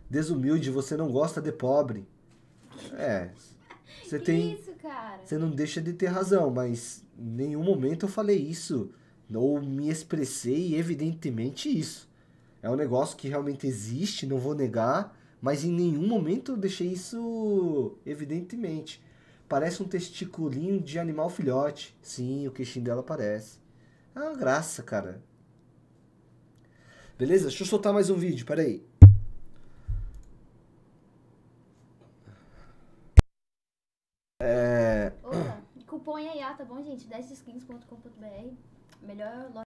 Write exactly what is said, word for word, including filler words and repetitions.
Desumilde, você não gosta de pobre. É, você Que tem... isso, cara? Você não deixa de ter razão, mas em nenhum momento eu falei isso. Ou me expressei evidentemente isso. É um negócio que realmente existe, não vou negar, mas em nenhum momento eu deixei isso evidentemente. Parece um testiculinho de animal filhote. Sim, o queixinho dela parece. É uma graça, cara. Beleza? Deixa eu soltar mais um vídeo, peraí. Opa, cupom I A, tá bom, gente? dez skins ponto com ponto br. Melhor loja.